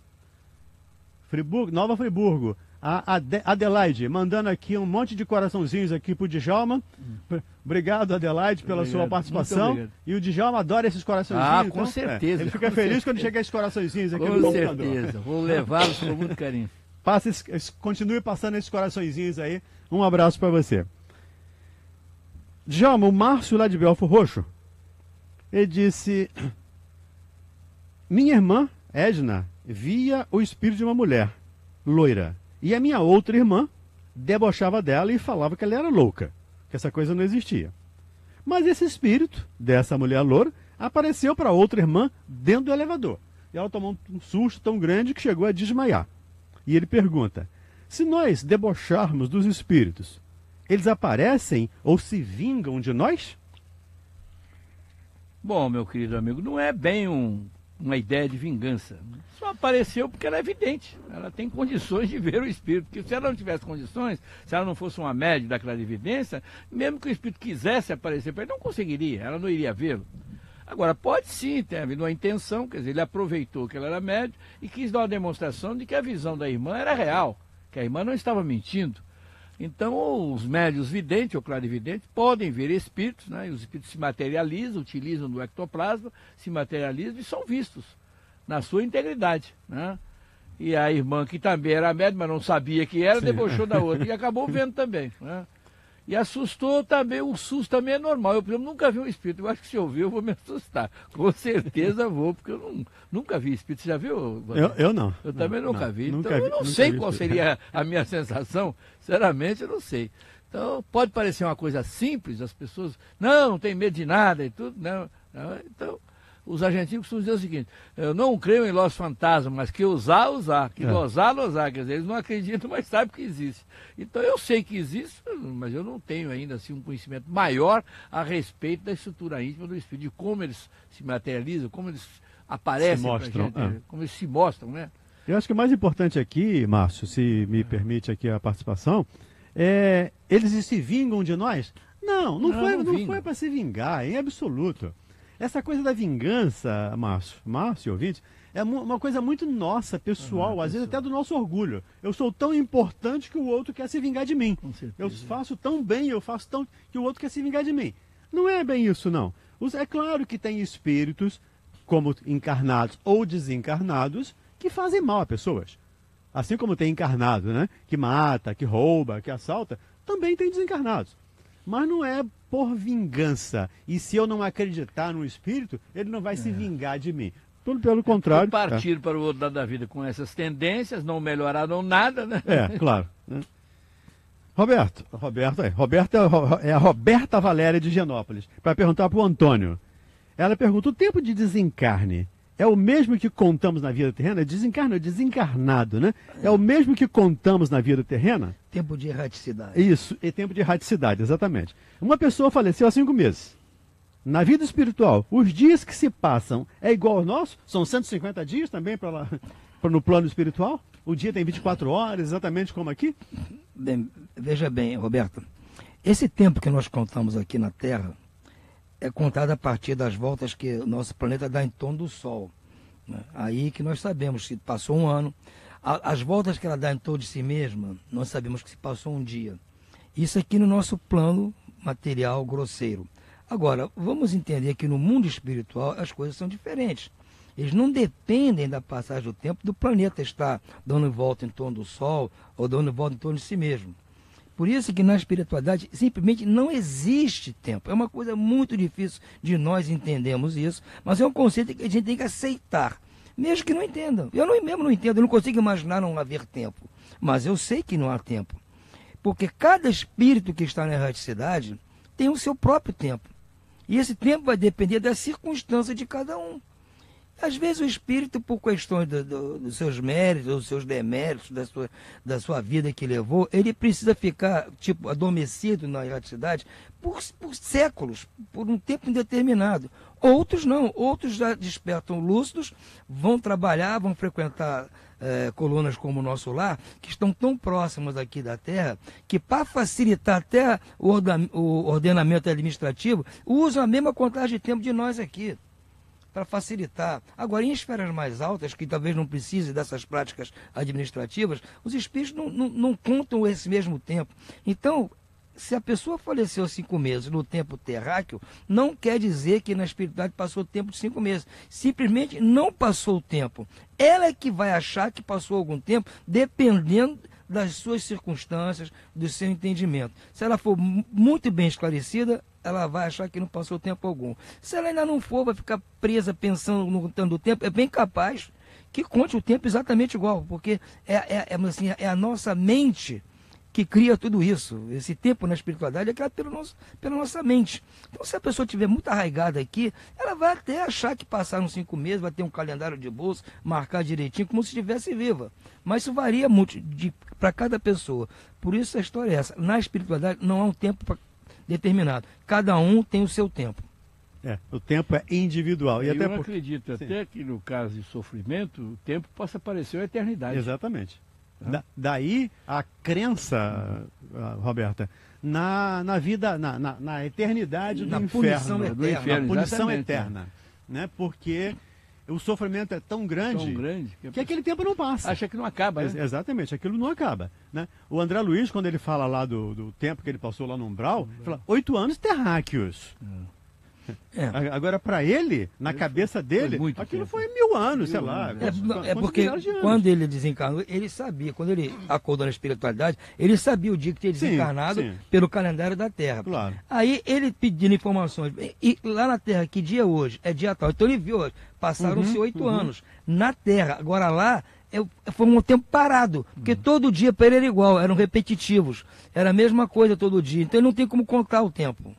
Nova Friburgo, a Adelaide, mandando aqui um monte de coraçãozinhos aqui pro Djalma. Obrigado, Adelaide, pela sua participação. E o Djalma adora esses coraçãozinhos. Com certeza. Ele fica feliz quando chega esses coraçãozinhos aqui no computador. Com certeza, vou levá-los com muito carinho. Continue passando esses coraçõezinhos aí. Um abraço para você. Djalma, o Márcio lá de Belfort Roxo, ele disse... Minha irmã, Edna, via o espírito de uma mulher, loira. E a minha outra irmã debochava dela e falava que ela era louca, que essa coisa não existia. Mas esse espírito dessa mulher loura apareceu para outra irmã dentro do elevador. E ela tomou um susto tão grande que chegou a desmaiar. E ele pergunta, se nós debocharmos dos espíritos, eles aparecem ou se vingam de nós? Bom, meu querido amigo, não é bem uma ideia de vingança. Só apareceu porque ela é evidente. Ela tem condições de ver o espírito. Porque se ela não tivesse condições, se ela não fosse uma médium da clarividência, mesmo que o espírito quisesse aparecer para ele, não conseguiria, ela não iria vê-lo. Agora, pode sim ter havido uma intenção, quer dizer, ele aproveitou que ela era médium e quis dar uma demonstração de que a visão da irmã era real, que a irmã não estava mentindo. Então, os médiuns videntes ou clarividentes podem ver espíritos, né? E os espíritos se materializam, utilizam do ectoplasma, se materializam e são vistos na sua integridade, né? E a irmã, que também era médium, mas não sabia que era, debochou da outra e acabou vendo também, né? E assustou também, o susto também é normal. Eu, por exemplo, nunca vi um espírito. Eu acho que se eu ver, eu vou me assustar. Com certeza vou, porque eu nunca vi espírito. Você já viu? Eu não. Eu também nunca vi. Nunca então vi, eu não nunca sei vi qual espírito. seria a minha sensação. Sinceramente, eu não sei. Então, pode parecer uma coisa simples, as pessoas, não tem medo de nada e tudo. Não. Então, os argentinos costumam dizer o seguinte, eu não creio em Los Fantasmas, mas que usar, que losar. Quer dizer, eles não acreditam, mas sabem que existe. Então eu sei que existe, mas eu não tenho ainda assim um conhecimento maior a respeito da estrutura íntima do espírito, de como eles se materializam, como eles aparecem, Se mostram, pra gente, como eles se mostram, né? Eu acho que o mais importante aqui, Márcio, se me permite aqui a participação, é eles se vingam de nós? Não foi para se vingar, em absoluto. Essa coisa da vingança, Márcio, ouvinte, é uma coisa muito nossa, pessoal, às vezes até do nosso orgulho. Eu sou tão importante que o outro quer se vingar de mim. Eu faço tão bem, eu faço tão que o outro quer se vingar de mim. Não é bem isso, não. É claro que tem espíritos, como encarnados ou desencarnados, que fazem mal a pessoas. Assim como tem encarnado, né? Que mata, que rouba, que assalta, também tem desencarnados. Mas não é por vingança. E se eu não acreditar no espírito, ele não vai se vingar de mim. Tudo pelo contrário. Partir para o outro lado da vida com essas tendências, não melhoraram nada, né? Claro. Roberto é a Roberta Valéria de Genópolis, para perguntar para o Antônio. Ela pergunta, o tempo de desencarne é o mesmo que contamos na vida terrena? Desencarne, desencarnado, né? É o mesmo que contamos na vida terrena? Tempo de erraticidade. Isso, é tempo de erraticidade, exatamente. Uma pessoa faleceu há 5 meses. Na vida espiritual, os dias que se passam é igual ao nosso? São 150 dias também no plano espiritual? O dia tem 24 horas, exatamente como aqui? Bem, veja bem, Roberto, esse tempo que nós contamos aqui na Terra é contado a partir das voltas que o nosso planeta dá em torno do Sol, né? Aí que nós sabemos se passou um ano. As voltas que ela dá em torno de si mesma, nós sabemos que se passou um dia. Isso aqui no nosso plano material grosseiro. Agora, vamos entender que no mundo espiritual as coisas são diferentes. Eles não dependem da passagem do tempo do planeta estar dando volta em torno do Sol ou dando volta em torno de si mesmo. Por isso que na espiritualidade simplesmente não existe tempo. É uma coisa muito difícil de nós entendermos isso, mas é um conceito que a gente tem que aceitar, mesmo que não entendam. Eu mesmo não entendo, eu não consigo imaginar não haver tempo, mas eu sei que não há tempo. Porque cada espírito que está na erraticidade tem o seu próprio tempo. E esse tempo vai depender da circunstância de cada um. Às vezes o espírito, por questões dos seus méritos, dos seus deméritos, da sua vida que levou, ele precisa ficar, adormecido na erraticidade por séculos, por um tempo indeterminado. Outros não, outros já despertam lúcidos, vão trabalhar, vão frequentar colunas como o Nosso Lar, que estão tão próximas aqui da Terra, que para facilitar até o ordenamento administrativo, usam a mesma contagem de tempo de nós aqui, para facilitar. Agora, em esferas mais altas, que talvez não precise dessas práticas administrativas, os espíritos não contam esse mesmo tempo. Então, se a pessoa faleceu 5 meses no tempo terráqueo, não quer dizer que na espiritualidade passou o tempo de 5 meses. Simplesmente não passou o tempo. Ela é que vai achar que passou algum tempo, dependendo das suas circunstâncias, do seu entendimento. Se ela for muito bem esclarecida, ela vai achar que não passou tempo algum. Se ela ainda não for, vai ficar presa pensando no tanto do tempo, é bem capaz que conte o tempo exatamente igual, porque é a nossa mente que cria tudo isso. Esse tempo na espiritualidade é criado pela nossa mente. Então, se a pessoa estiver muito arraigada aqui, ela vai até achar que passaram 5 meses, vai ter um calendário de bolsa, marcar direitinho, como se estivesse viva. Mas isso varia muito para cada pessoa. Por isso a história é essa. Na espiritualidade não há um tempo determinado. Cada um tem o seu tempo. O tempo é individual. E Eu até acredito Sim. até que no caso de sofrimento, o tempo possa parecer uma eternidade. Exatamente. Daí a crença, Roberta, na vida, na eternidade do Na inferno. punição eterna. Na punição exatamente, eterna. Né? Porque o sofrimento é tão grande, que aquele tempo não passa. Acha que não acaba, né? Exatamente, aquilo não acaba. Né? O André Luiz, quando ele fala lá do tempo que ele passou lá no umbral, ele fala 8 anos terráqueos. Agora, para ele, na cabeça dele, aquilo foi 1000 anos, sei lá. Porque quando ele desencarnou, ele sabia, quando ele acordou na espiritualidade, ele sabia o dia que tinha desencarnado pelo calendário da Terra. Claro. Aí ele pedindo informações, e lá na Terra, que dia é hoje? É dia tal. Então ele viu, passaram-se 8 anos na Terra. Agora lá, foi um tempo parado, porque todo dia para ele era igual, eram repetitivos. Era a mesma coisa todo dia, então ele não tem como contar o tempo.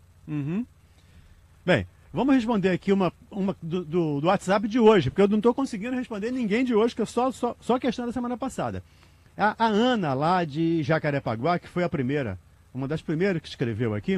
Bem, vamos responder aqui uma do WhatsApp de hoje, porque eu não estou conseguindo responder ninguém de hoje, que é só questão da semana passada. A Ana, lá de Jacarepaguá, que foi a primeira, uma das primeiras que escreveu aqui.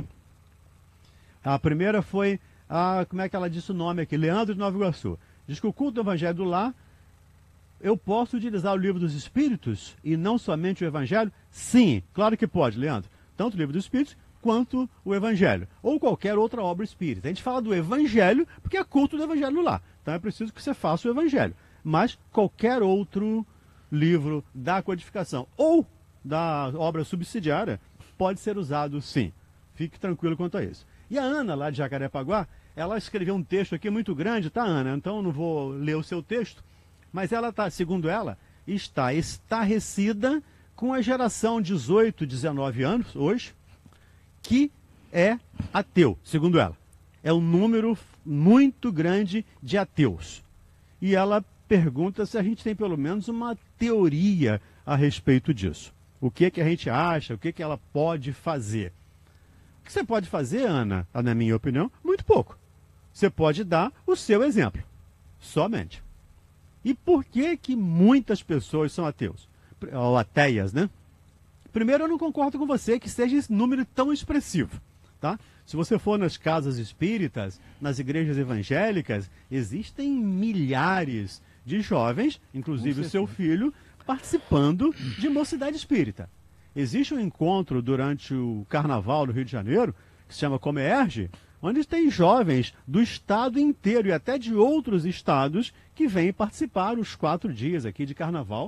A primeira foi, como é que ela disse o nome aqui? Leandro de Nova Iguaçu. Diz que o culto do Evangelho do Lar, eu posso utilizar o livro dos Espíritos e não somente o Evangelho? Sim, claro que pode, Leandro. Tanto o livro dos Espíritos quanto o Evangelho, ou qualquer outra obra espírita. A gente fala do Evangelho porque é culto do Evangelho lá. Então é preciso que você faça o Evangelho. Mas qualquer outro livro da codificação ou da obra subsidiária pode ser usado sim. Fique tranquilo quanto a isso. E a Ana, lá de Jacarepaguá, ela escreveu um texto aqui muito grande, tá, Ana? Então eu não vou ler o seu texto, mas ela está, segundo ela, está estarrecida com a geração 18, 19 anos, hoje, que é ateu, segundo ela. É um número muito grande de ateus. E ela pergunta se a gente tem pelo menos uma teoria a respeito disso. O que a gente acha, o que ela pode fazer. O que você pode fazer, Ana, na minha opinião, muito pouco. Você pode dar o seu exemplo, somente. E por que muitas pessoas são ateus? Ou ateias, né? Primeiro, eu não concordo com você que seja esse número tão expressivo, tá? Se você for nas casas espíritas, nas igrejas evangélicas, existem milhares de jovens, inclusive o seu filho, participando de mocidade espírita. Existe um encontro durante o Carnaval do Rio de Janeiro, que se chama Comerge, onde tem jovens do estado inteiro e até de outros estados que vêm participar os 4 dias aqui de Carnaval,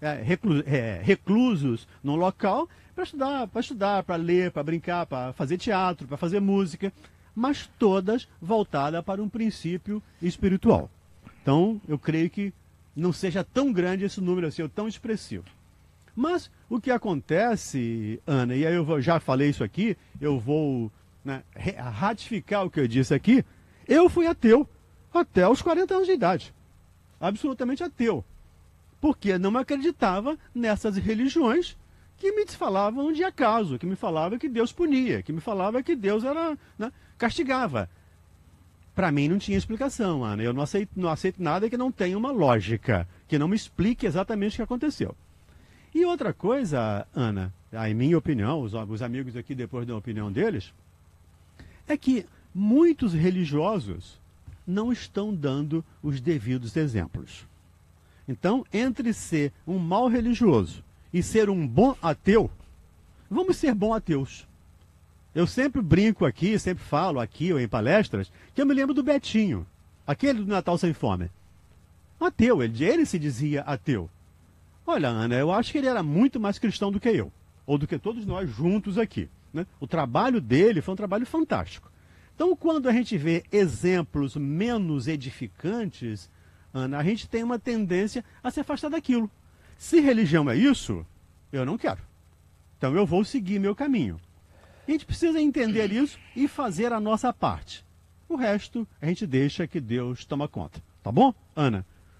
reclusos no local para estudar, para ler, para brincar, para fazer teatro, para fazer música, mas todas voltadas para um princípio espiritual. Então, eu creio que não seja tão grande esse número assim, ou tão expressivo. Mas o que acontece, Ana, e aí já falei isso aqui, eu vou ratificar o que eu disse aqui, eu fui ateu até os 40 anos de idade. Absolutamente ateu. Porque não acreditava nessas religiões que me falavam de acaso, que me falavam que Deus punia, que me falava que Deus castigava. Para mim não tinha explicação, Ana. Eu não aceito nada que não tenha uma lógica, que não me explique exatamente o que aconteceu. E outra coisa, Ana, em minha opinião, os amigos aqui depois da opinião deles, é que muitos religiosos não estão dando os devidos exemplos. Então, entre ser um mau religioso e ser um bom ateu, vamos ser bons ateus. Eu sempre brinco aqui, sempre falo aqui ou em palestras, que eu me lembro do Betinho, aquele do Natal Sem Fome. Ateu, ele se dizia ateu. Olha, Ana, eu acho que ele era muito mais cristão do que eu, ou do que todos nós juntos aqui, né? O trabalho dele foi um trabalho fantástico. Então, quando a gente vê exemplos menos edificantes, Ana, a gente tem uma tendência a se afastar daquilo. Se religião é isso, eu não quero. Então eu vou seguir meu caminho. A gente precisa entender isso e fazer a nossa parte. O resto a gente deixa que Deus toma conta. Tá bom, Ana?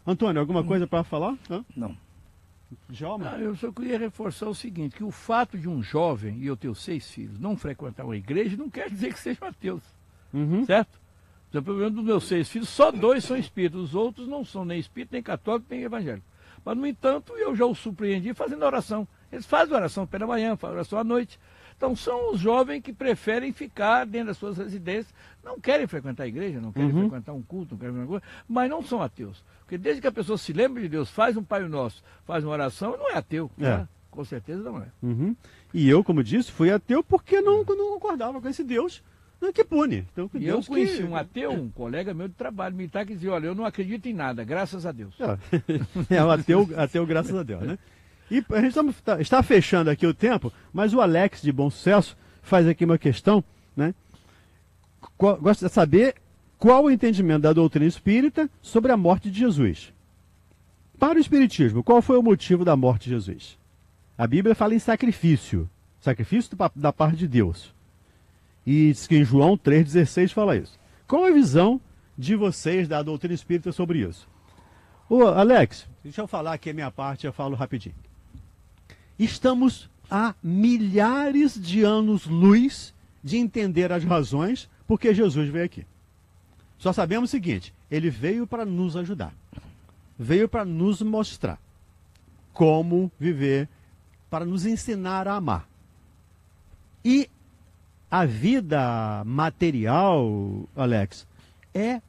Antônio, alguma coisa para falar? Hã? Não. Djalma? Eu só queria reforçar o seguinte, que o fato de um jovem, e eu tenho 6 filhos, não frequentar uma igreja, não quer dizer que sejam ateus. Certo? Por exemplo, dos meus 6 filhos, só 2 são espíritas, os outros não são nem espírita, nem católico, nem evangélico. Mas, no entanto, eu já os surpreendi fazendo oração. Eles fazem oração pela manhã, fazem oração à noite. Então, são os jovens que preferem ficar dentro das suas residências, não querem frequentar a igreja, não querem frequentar um culto, não querem frequentar uma coisa, mas não são ateus. Porque desde que a pessoa se lembra de Deus, faz um Pai Nosso, faz uma oração, não é ateu. Né? Com certeza não é. E eu, como disse, fui ateu porque não concordava com esse Deus que pune. Então, e Deus eu conheci um ateu, um colega meu de trabalho militar, que dizia, olha, eu não acredito em nada, graças a Deus. O ateu, graças a Deus, né? E a gente está fechando aqui o tempo, mas o Alex de Bom Sucesso faz aqui uma questão, né? Gosta de saber qual o entendimento da doutrina espírita sobre a morte de Jesus. Para o espiritismo, qual foi o motivo da morte de Jesus? A Bíblia fala em sacrifício da parte de Deus. E diz que em João 3,16 fala isso. Qual a visão de vocês da doutrina espírita sobre isso? Ô, Alex, deixa eu falar aqui a minha parte, eu falo rapidinho. Estamos há milhares de anos-luz de entender as razões porque Jesus veio aqui. Só sabemos o seguinte, ele veio para nos ajudar. Veio para nos mostrar como viver, para nos ensinar a amar. E a vida material, Alex, é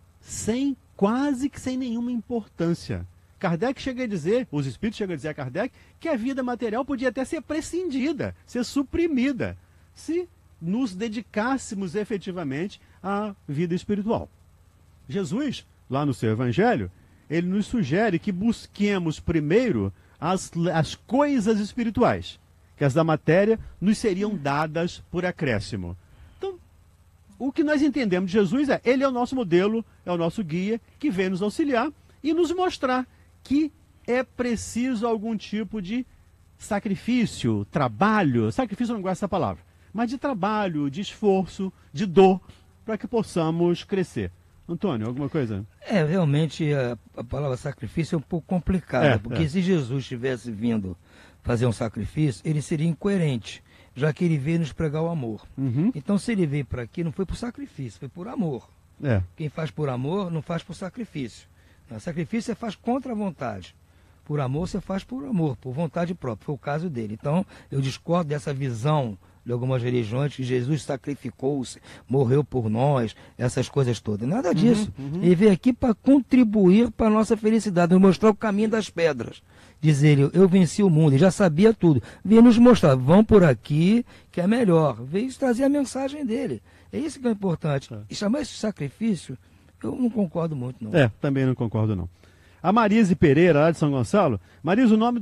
quase que sem nenhuma importância. Kardec chega a dizer, os espíritos chegam a dizer a Kardec, que a vida material podia até ser prescindida, ser suprimida, se nos dedicássemos efetivamente à vida espiritual. Jesus, lá no seu Evangelho, ele nos sugere que busquemos primeiro as coisas espirituais, que as da matéria nos seriam dadas por acréscimo. Então, o que nós entendemos de Jesus ele é o nosso modelo, é o nosso guia, que vem nos auxiliar e nos mostrar que é preciso algum tipo de sacrifício, trabalho, sacrifício eu não gosto dessa palavra, mas de trabalho, de esforço, de dor, para que possamos crescer. Antônio, alguma coisa? Realmente a palavra sacrifício é um pouco complicada, porque se Jesus tivesse vindo fazer um sacrifício, ele seria incoerente, já que ele veio nos pregar o amor. Então, se ele veio para aqui, não foi por sacrifício, foi por amor. Quem faz por amor, não faz por sacrifício. O sacrifício você faz contra a vontade. Por amor, você faz por amor, por vontade própria. Foi o caso dele. Então, eu discordo dessa visão de algumas religiões que Jesus sacrificou-se, morreu por nós, essas coisas todas. Nada disso. Ele veio aqui para contribuir para a nossa felicidade, nos mostrar o caminho das pedras. Diz ele, eu venci o mundo, ele já sabia tudo. Veio nos mostrar, vão por aqui, que é melhor. Veio trazer a mensagem dele. É isso que é importante. E chamar esse sacrifício, eu não concordo muito, não. Também não concordo, não. A Marise Pereira, lá de São Gonçalo. Marise, o nome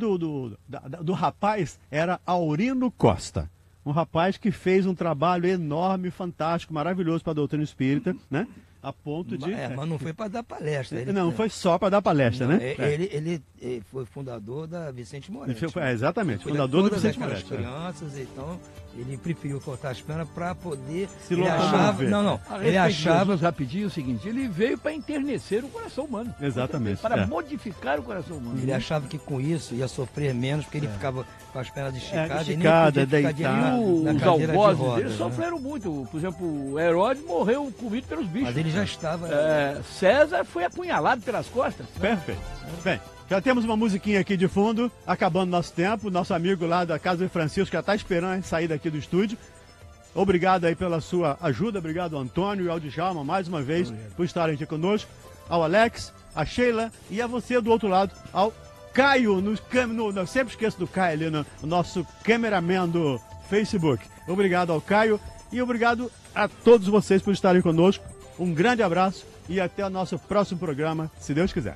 do rapaz era Aurino Costa. Um rapaz que fez um trabalho enorme, fantástico, maravilhoso para a doutrina espírita, né? A ponto de... mas não foi para dar palestra. Não, foi só para dar palestra, não, né? Ele foi fundador da Vicente Moretti. Exatamente, fundador da Vicente Moretti. Crianças, então ele preferiu cortar as pernas para poder... Se locomover. Ele achava... rapidinho o seguinte, ele veio para enternecer o coração humano. Exatamente. Para modificar o coração humano. Ele achava que com isso ia sofrer menos, porque ele ficava com as pernas esticadas. Deitado. Os algozes dele sofreram muito. Por exemplo, o Herodes morreu comido pelos bichos. Mas ele já estava... César foi apunhalado pelas costas. Perfeito. Bem, já temos uma musiquinha aqui de fundo, acabando nosso tempo. Nosso amigo lá da Casa de Francisco já está esperando sair daqui do estúdio. Obrigado aí pela sua ajuda. Obrigado ao Antônio e ao Djalma, mais uma vez, por estarem aqui conosco. Ao Alex, a Sheila e a você do outro lado, ao Caio, eu sempre esqueço do Caio ali, no nosso cameraman do Facebook. Obrigado ao Caio e obrigado a todos vocês por estarem conosco. Um grande abraço e até o nosso próximo programa, se Deus quiser.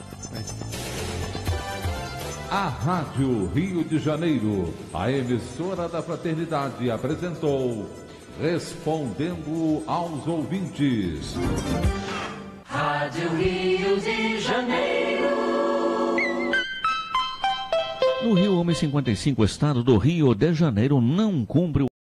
A Rádio Rio de Janeiro, a emissora da Fraternidade, apresentou Respondendo aos Ouvintes. Rádio Rio de Janeiro. No Rio, homem 55, estado do Rio de Janeiro, não cumpre o